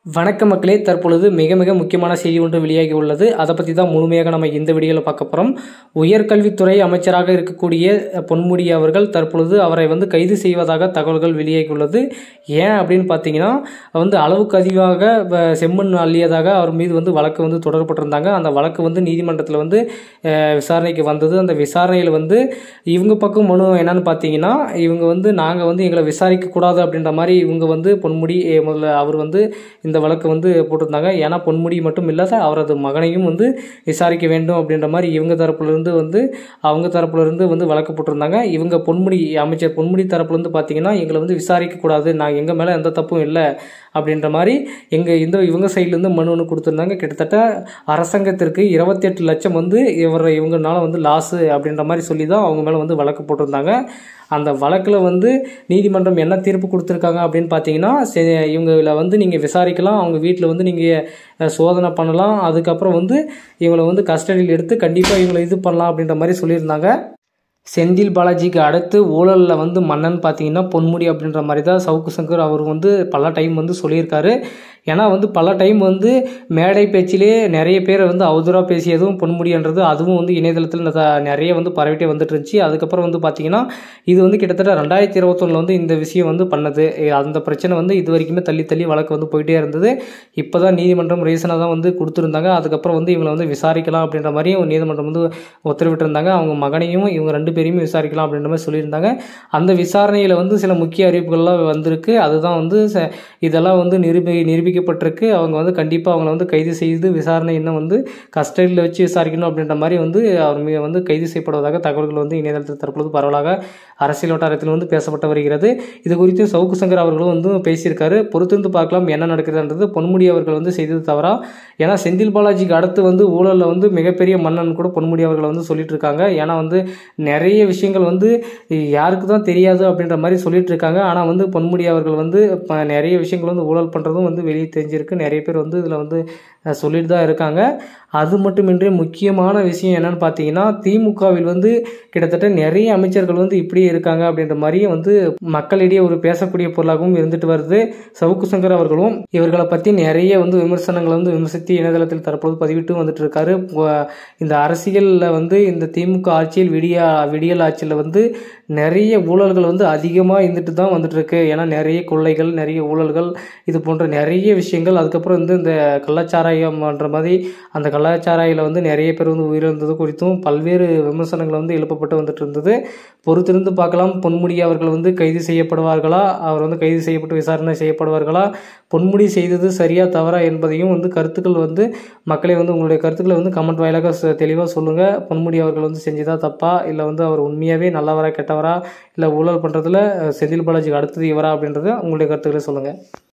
வணக்கம் மக்களே, தற்பொழுது மிக மிக முக்கியமான செய்தி ஒன்று வெளியாகி உள்ளது. அதை பற்றி தான் முழுமையாக நம்ம இந்த வீடியோவில் பார்க்க போகிறோம். உயர்கல்வித்துறை அமைச்சராக இருக்கக்கூடிய பொன்முடி அவர்கள் தற்பொழுது அவரை கைது செய்வதாக தகவல்கள் வெளியாகி உள்ளது. ஏன் அப்படின்னு பார்த்தீங்கன்னா, அளவுக்கு அதிகமாக செம்மண் அள்ளியதாக அவர் மீது வழக்கு தொடரப்பட்டிருந்தாங்க. அந்த வழக்கு நீதிமன்றத்தில் விசாரணைக்கு வந்தது. அந்த விசாரணையில் இவங்க பக்கம் மனு என்னன்னு பார்த்தீங்கன்னா, இவங்க நாங்கள் எங்களை விசாரிக்கக்கூடாது அப்படின்ற மாதிரி இவங்க பொன்முடி முதல்ல அவர் இந்த வழக்கு போட்டிருந்தாங்க. ஏன்னா பொன்முடி மட்டும் இல்லாத அவரது மகனையும் விசாரிக்க வேண்டும் அப்படின்ற மாதிரி இவங்க தரப்புலேருந்து அவங்க தரப்புலேருந்து வழக்கு போட்டிருந்தாங்க. இவங்க அமைச்சர் பொன்முடி தரப்புலேருந்து பார்த்தீங்கன்னா, எங்களை விசாரிக்கக்கூடாது, நாங்கள் எங்கள் மேலே எந்த தப்பும் இல்லை அப்படின்ற மாதிரி இவங்க சைட்லேருந்து மனு ஒன்று கொடுத்துருந்தாங்க. கிட்டத்தட்ட அரசாங்கத்திற்கு 28 லட்சம் இவங்கனால லாஸு அப்படின்ற மாதிரி சொல்லி தான் அவங்க மேலே வழக்கு போட்டிருந்தாங்க. அந்த வழக்கில் நீதிமன்றம் என்ன தீர்ப்பு கொடுத்துருக்காங்க அப்படின்னு பார்த்தீங்கன்னா, இவங்களை நீங்கள் விசாரிக்கலாம், அவங்க வீட்டில் நீங்கள் சோதனை பண்ணலாம், அதுக்கப்புறம் இவங்களை கஸ்டடியில் எடுத்து கண்டிப்பாக இவங்களை இது பண்ணலாம் அப்படின்ற மாதிரி சொல்லியிருந்தாங்க. செந்தில் பாலாஜிக்கு அடுத்து ஊழலில் மன்னன் பார்த்தீங்கன்னா பொன்முடி அப்படின்ற மாதிரி தான் சவுக்கு சங்கர் அவர் பல டைம் சொல்லியிருக்காரு. ஏன்னா பல டைம் மேடை பேச்சிலே நிறைய பேர் அவதூறாக பேசியதும் பொன்முடின்றது அதுவும் இணையதளத்தில் நிறைய பரவிட்டே வந்துட்டு இருந்துச்சு. அதுக்கப்புறம் பார்த்தீங்கன்னா, இது கிட்டத்தட்ட 2021 இந்த விஷயம் பண்ணது. அந்த பிரச்சனை இது வரைக்குமே தள்ளி தள்ளி வழக்கு போயிட்டே இருந்தது. இப்போ தான் நீதிமன்றம் ரீசனாக தான் கொடுத்துருந்தாங்க. அதுக்கப்புறம் இவங்களை விசாரிக்கலாம் அப்படின்ற மாதிரியும் நீதிமன்றம் உத்தரவிட்டிருந்தாங்க. அவங்க மகனையும் இவங்க 2 பேரையுமே விசாரிக்கலாம் அப்படின்ற மாதிரி சொல்லியிருந்தாங்க. அந்த விசாரணையில் சில முக்கிய அறிவிப்புகள்லாம் வந்திருக்கு. அதுதான் இதெல்லாம் நிரூபிக்கப்பட்டிருக்கு. அவங்க கண்டிப்பாக அவங்கள கைது செய்து விசாரணை இன்னும் கஸ்டடியில் வச்சு விசாரிக்கணும் அப்படின்ற மாதிரி அவர் மீது கைது செய்யப்படுவதாக தகவல்கள் இணையதளத்தில் தற்பொழுது பரவலாக அரசியல் வட்டாரத்தில் பேசப்பட்டு வருகிறது. இது குறித்து சவுக்கு சங்கர் அவர்களும் பேசியிருக்காரு. பொறுத்திருந்து பார்க்கலாம் என்ன நடக்குதுன்றது. பொன்முடி அவர்கள் செய்தது தவறா? ஏன்னா செந்தில் பாலாஜிக்கு அடுத்து ஊழலில் மிகப்பெரிய மன்னன் கூட பொன்முடி அவர்கள் சொல்லிட்டு இருக்காங்க. ஏன்னா நிறைய விஷயங்கள் யாருக்கு தான் தெரியாது அப்படின்ற மாதிரி சொல்லிட்டு இருக்காங்க. ஆனால் பொன்முடி அவர்கள் நிறைய விஷயங்கள் ஊழல் பண்ணுறதும் வெளியே தெரிஞ்சிருக்கு. நிறைய பேர் இதில் சொல்லிட்டு தான் இருக்காங்க. அது மட்டுமின்றி முக்கியமான விஷயம் என்னன்னு பார்த்தீங்கன்னா, திமுகவில் கிட்டத்தட்ட நிறைய அமைச்சர்கள் இப்படியே இருக்காங்க அப்படின்ற மாதிரி மக்களிடையே ஒரு பேசக்கூடிய பொருளாகவும் இருந்துட்டு வருது. சவுக்கு சங்கர் அவர்களும் இவர்களை பற்றி நிறைய விமர்சனங்களை விமர்சித்து இணையதளத்தில் தற்போது பதிவிட்டு வந்துட்டு இருக்காரு. இந்த அரசியலில் இந்த திமுக ஆட்சியில் விடியல் ஆட்சியில் நிறைய ஊழல்கள் அதிகமாக இருந்துட்டு தான் வந்துட்டு இருக்கு. ஏன்னா நிறைய கொள்ளைகள், நிறைய ஊழல்கள், இது போன்ற நிறைய விஷயங்கள். அதுக்கப்புறம் இந்த கள்ளச்சாராயம்ன்ற மாதிரி அந்த கலாச்சாரையில் நிறைய பேர் உயிரிழந்தது குறித்தும் பல்வேறு விமர்சனங்கள் எழுப்பப்பட்டு வந்துட்டு இருந்தது. பொறுத்திருந்து பார்க்கலாம். பொன்முடி அவர்கள் கைது செய்யப்படுவார்களா, அவர் கைது செய்யப்பட்டு விசாரணை செய்யப்படுவார்களா, பொன்முடி செய்தது சரியா தவறா என்பதையும் கருத்துக்கள் மக்களை உங்களுடைய கருத்துக்களை கமெண்ட் வாயிலாக தெளிவாக சொல்லுங்கள். பொன்முடி அவர்கள் செஞ்சதா தப்பா, இல்லை அவர் உண்மையாகவே நல்லவரா கெட்டவரா, இல்லை ஊழல் பண்ணுறதுல செந்தில் பாலாஜிக்கு அடுத்தது இவரா அப்படின்றத உங்களுடைய கருத்துக்களை சொல்லுங்கள்.